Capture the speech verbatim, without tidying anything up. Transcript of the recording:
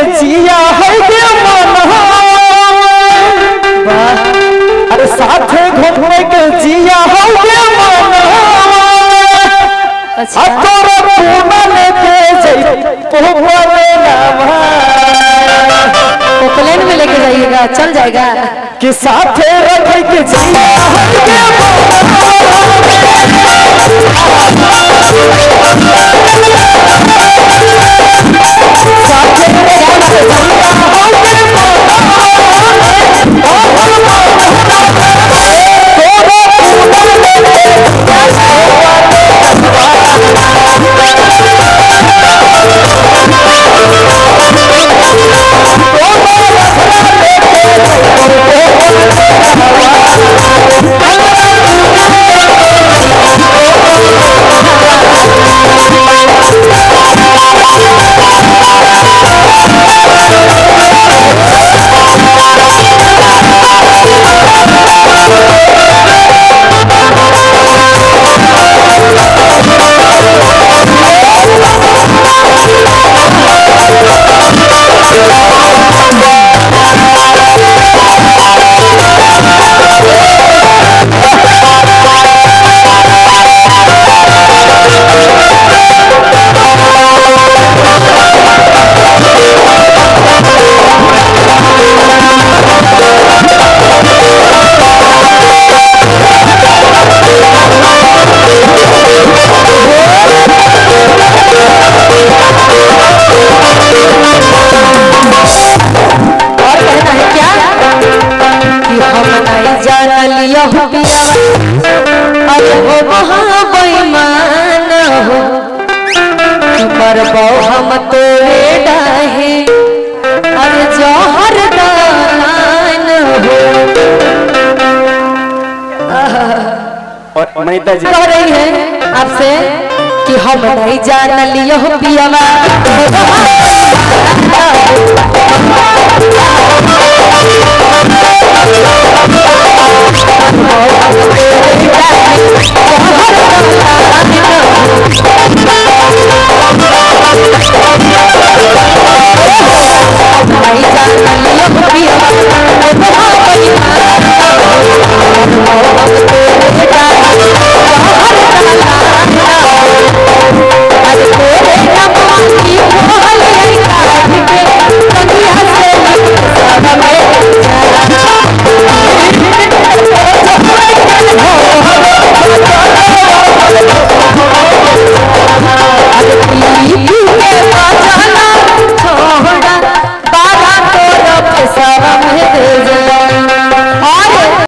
जिया है के मन अरे साथे घूमने के जिया है के मन अच्छा तोरा पूनम के जई पोपले नाम प्लेन में लेके जाइएगा चल जाएगा कि साथे रखे के जिया है के हम तोरे डाहे अरे जौहर दान हो और मनीता जी कह रही है आपसे कि हम नहीं जान लियो पियावा